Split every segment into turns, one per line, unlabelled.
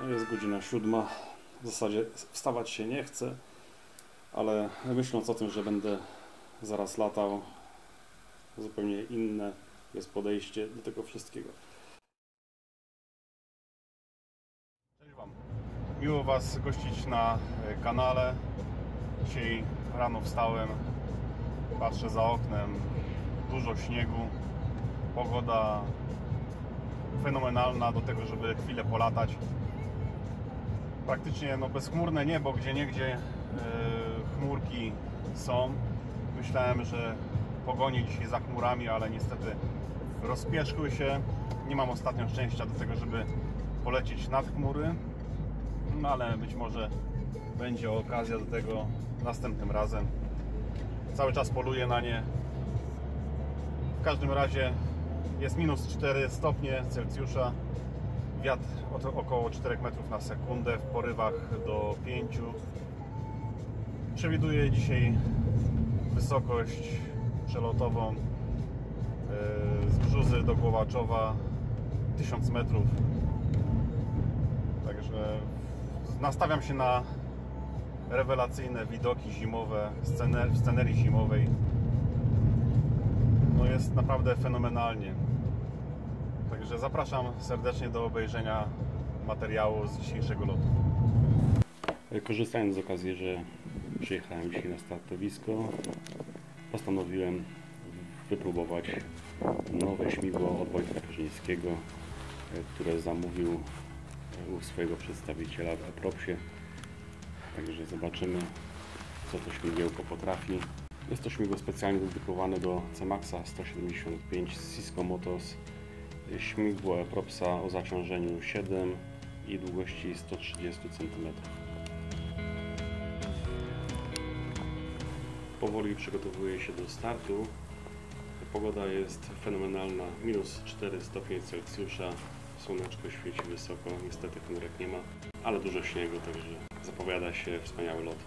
Jest godzina 7. W zasadzie wstawać się nie chce, ale myśląc o tym, że będę zaraz latał, zupełnie inne jest podejście do tego wszystkiego. Cześć Wam. Miło Was gościć na kanale. Dzisiaj rano wstałem, patrzę za oknem, dużo śniegu, pogoda fenomenalna do tego, żeby chwilę polatać. Praktycznie bezchmurne niebo, gdzieniegdzie chmurki są. Myślałem, że pogoni dzisiaj za chmurami, ale niestety rozpieszkły się. Nie mam ostatnio szczęścia do tego, żeby polecieć nad chmury, ale być może będzie okazja do tego następnym razem. Cały czas poluję na nie. W każdym razie jest minus 4 stopnie Celsjusza. Wiatr około 4 metrów na sekundę, w porywach do 5. Przewiduję dzisiaj wysokość przelotową z Brzuzy do Głowaczowa 1000 metrów. Także nastawiam się na rewelacyjne widoki zimowe, w scenerii zimowej. Jest naprawdę fenomenalnie. Także zapraszam serdecznie do obejrzenia materiału z dzisiejszego lotu. Korzystając z okazji, że przyjechałem dzisiaj na startowisko, postanowiłem wypróbować nowe śmigło od Wojtka Krzyżyńskiego, które zamówił u swojego przedstawiciela w Epropsie. Także zobaczymy, co to śmigiełko potrafi. Jest to śmigło specjalnie dedykowane do C-Maxa 175 Cisco Motors. Śmigło Epropsa o zaciążeniu 7 i długości 130 cm. Powoli przygotowuję się do startu. Pogoda jest fenomenalna, minus 4 stopnie Celsjusza, słoneczko świeci wysoko, niestety chmurek nie ma, ale dużo śniegu, także zapowiada się wspaniały lot.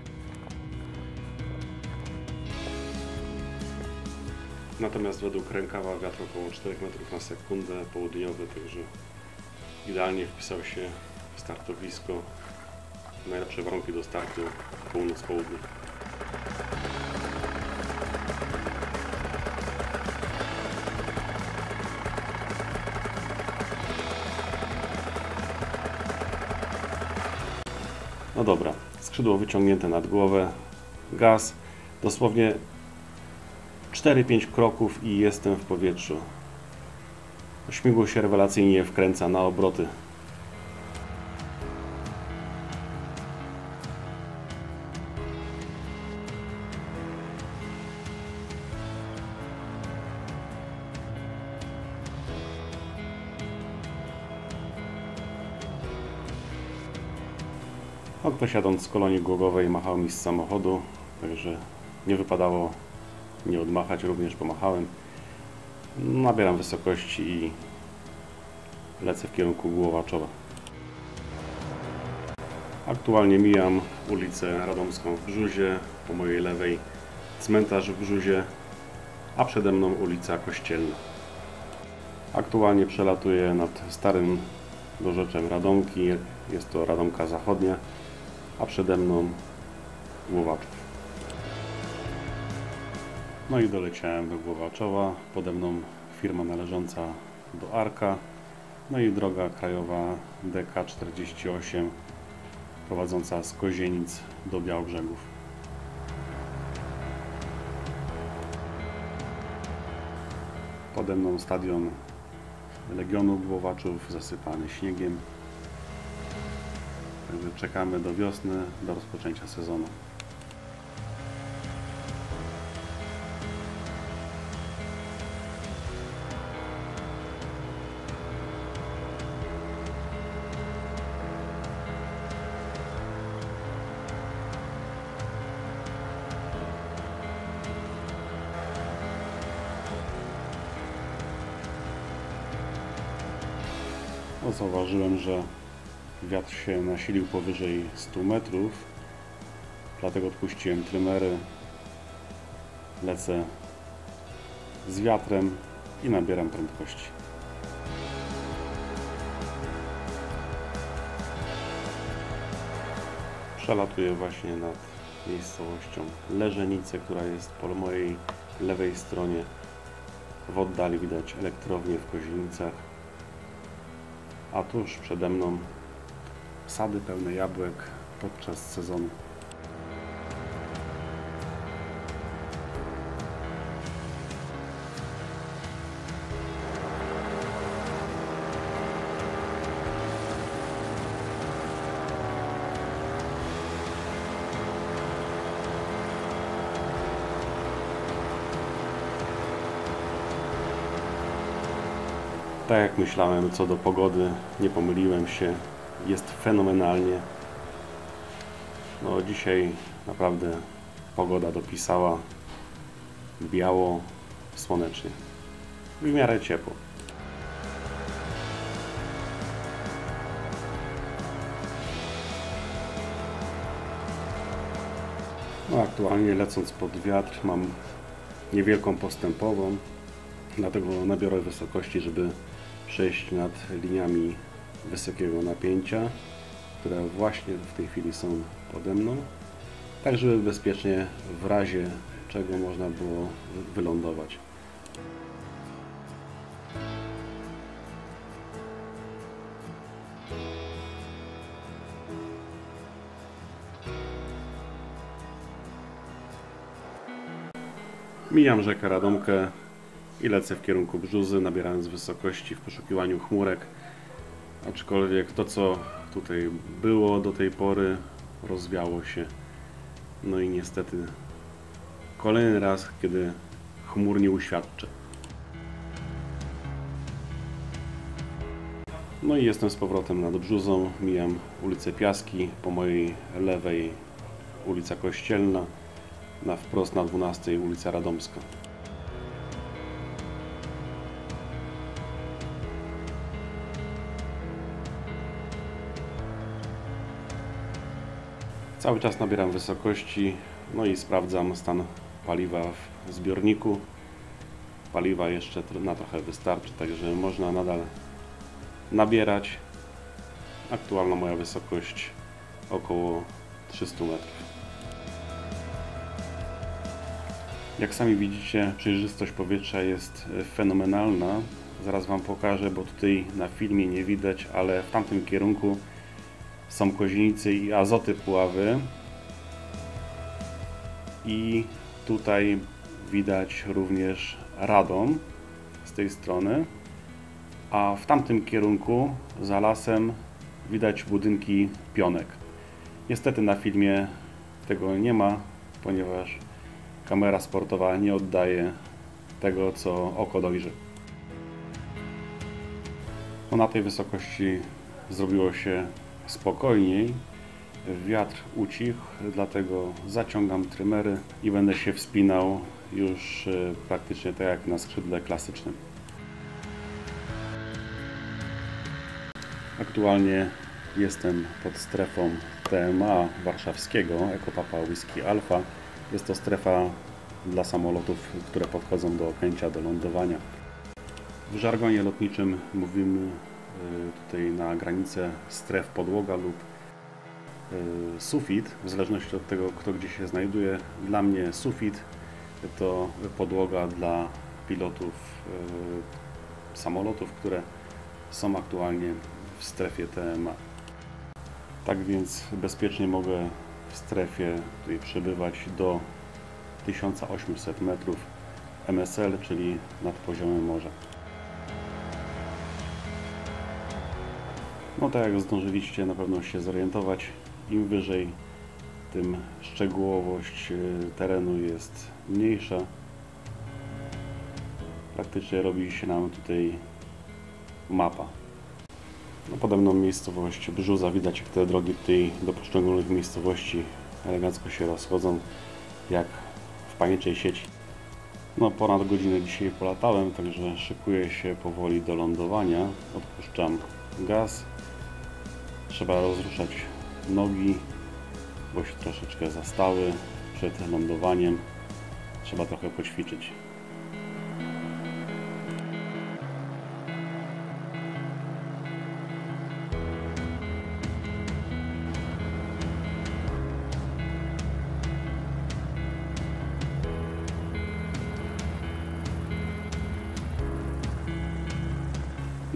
Natomiast według rękawa wiatr około 4 metrów na sekundę, południowy, także idealnie wpisał się w startowisko. Najlepsze warunki do startu północ-południe. No dobra, skrzydło wyciągnięte nad głowę, gaz, dosłownie 4-5 kroków i jestem w powietrzu. Śmigło się rewelacyjnie wkręca na obroty. Ktoś jadąc z kolonii głogowej machał mi z samochodu, także nie wypadało nie odmachać, również pomachałem. Nabieram wysokości i lecę w kierunku Głowaczowa. Aktualnie mijam ulicę Radomską w Brzuzie, po mojej lewej cmentarz w Brzuzie, a przede mną ulica Kościelna. Aktualnie przelatuję nad starym dorzeczem Radomki, jest to Radomka Zachodnia, a przede mną Głowaczów. No i doleciałem do Głowaczowa, pode mną firma należąca do Arka, no i droga krajowa DK48 prowadząca z Kozienic do Białobrzegów. Pode mną stadion Legionu Głowaczów zasypany śniegiem. Także czekamy do wiosny, do rozpoczęcia sezonu. Zauważyłem, że wiatr się nasilił powyżej 100 metrów, dlatego odpuściłem trymery, lecę z wiatrem i nabieram prędkości.
Przelatuję właśnie nad miejscowością Leżenice, która jest po mojej lewej stronie. W oddali widać elektrownię w Kozienicach, a tuż przede mną sady pełne jabłek podczas sezonu. Tak jak myślałem co do pogody, nie pomyliłem się, jest fenomenalnie. No dzisiaj naprawdę pogoda dopisała, biało, słonecznie, w miarę ciepło. No aktualnie lecąc pod wiatr mam niewielką postępową, dlatego nabiorę wysokości, żeby przejść nad liniami wysokiego napięcia, które właśnie w tej chwili są pode mną, tak żeby bezpiecznie w razie czego można było wylądować. Mijam rzekę Radomkę i lecę w kierunku Brzuzy, nabierając wysokości w poszukiwaniu chmurek. Aczkolwiek to, co tutaj było do tej pory, rozwiało się. No i niestety kolejny raz, kiedy chmur nie uświadczy. No i jestem z powrotem nad Brzuzą. Mijam ulicę Piaski, po mojej lewej ulica Kościelna, na wprost na 12 ulica Radomska. Cały czas nabieram wysokości, no i sprawdzam stan paliwa w zbiorniku. Paliwa jeszcze na trochę wystarczy, także można nadal nabierać. Aktualna moja wysokość około 300 metrów. Jak sami widzicie, przejrzystość powietrza jest fenomenalna. Zaraz Wam pokażę, bo tutaj na filmie nie widać, ale w tamtym kierunku są Kozienice i Azoty Puławy. I tutaj widać również Radom z tej strony. A w tamtym kierunku, za lasem, widać budynki Pionek. Niestety na filmie tego nie ma, ponieważ kamera sportowa nie oddaje tego, co oko dojrzy. No na tej wysokości zrobiło się spokojniej. Wiatr ucichł, dlatego zaciągam trymery i będę się wspinał już praktycznie tak jak na skrzydle klasycznym. Aktualnie jestem pod strefą TMA warszawskiego Ekopapa Whisky Alfa. Jest to strefa dla samolotów, które podchodzą do Okęcia, do lądowania. W żargonie lotniczym mówimy tutaj na granicę stref podłoga lub sufit, w zależności od tego, kto gdzie się znajduje. Dla mnie sufit to podłoga dla pilotów samolotów, które są aktualnie w strefie TMA. Tak więc bezpiecznie mogę w strefie tutaj przebywać do 1800 metrów MSL, czyli nad poziomem morza. No tak jak zdążyliście na pewno się zorientować, im wyżej, tym szczegółowość terenu jest mniejsza. Praktycznie robi się nam tutaj mapa. No, pode mną miejscowość Brzuza. Widać, jak te drogi tutaj do poszczególnych miejscowości elegancko się rozchodzą, jak w pajęczej sieci. No, ponad godzinę dzisiaj polatałem, także szykuję się powoli do lądowania. Odpuszczam gaz. Trzeba rozruszać nogi, bo się troszeczkę zastały przed lądowaniem. Trzeba trochę poćwiczyć.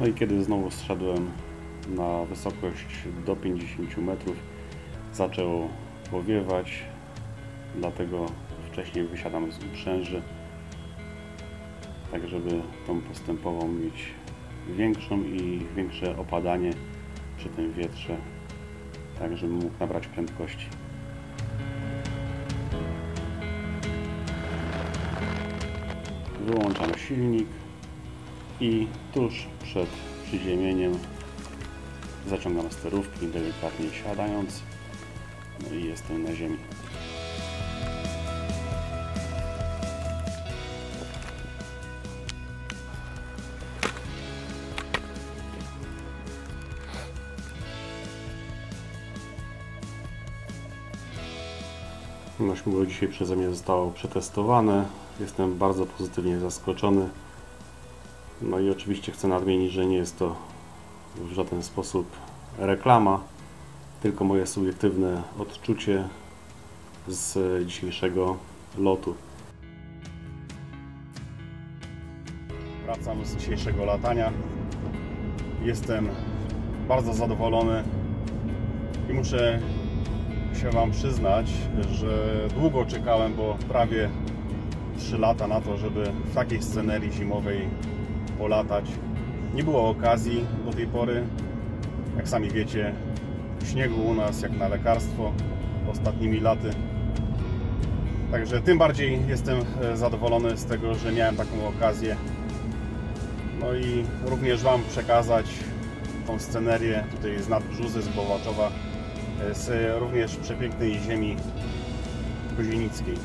No i kiedy znowu zszedłem na wysokość do 50 metrów, zaczęło powiewać, dlatego wcześniej wysiadam z uprzęży, tak żeby tą postępową mieć większą i większe opadanie przy tym wietrze, tak żebym mógł nabrać prędkości. Wyłączam silnik i tuż przed przyziemieniem zaciągam sterówki, delikatnie siadając, no i jestem na ziemi. No, śmigło dzisiaj przeze mnie zostało przetestowane. Jestem bardzo pozytywnie zaskoczony. No i oczywiście chcę nadmienić, że nie jest to w żaden sposób reklama, tylko moje subiektywne odczucie z dzisiejszego lotu.
Wracam z dzisiejszego latania. Jestem bardzo zadowolony i muszę się Wam przyznać, że długo czekałem, bo prawie 3 lata na to, żeby w takiej scenerii zimowej polatać. Nie było okazji do tej pory. Jak sami wiecie, śniegu u nas jak na lekarstwo ostatnimi laty. Także tym bardziej jestem zadowolony z tego, że miałem taką okazję. No i również Wam przekazać tą scenerię tutaj z Nadbrzuzy, z Bołaczowa, z również przepięknej ziemi kozienickiej.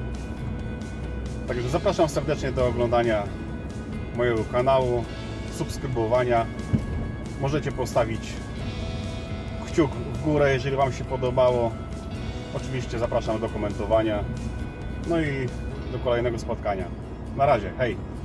Także zapraszam serdecznie do oglądania mojego kanału, subskrybowania. Możecie postawić kciuk w górę, jeżeli Wam się podobało. Oczywiście zapraszam do komentowania. No i do kolejnego spotkania. Na razie, hej!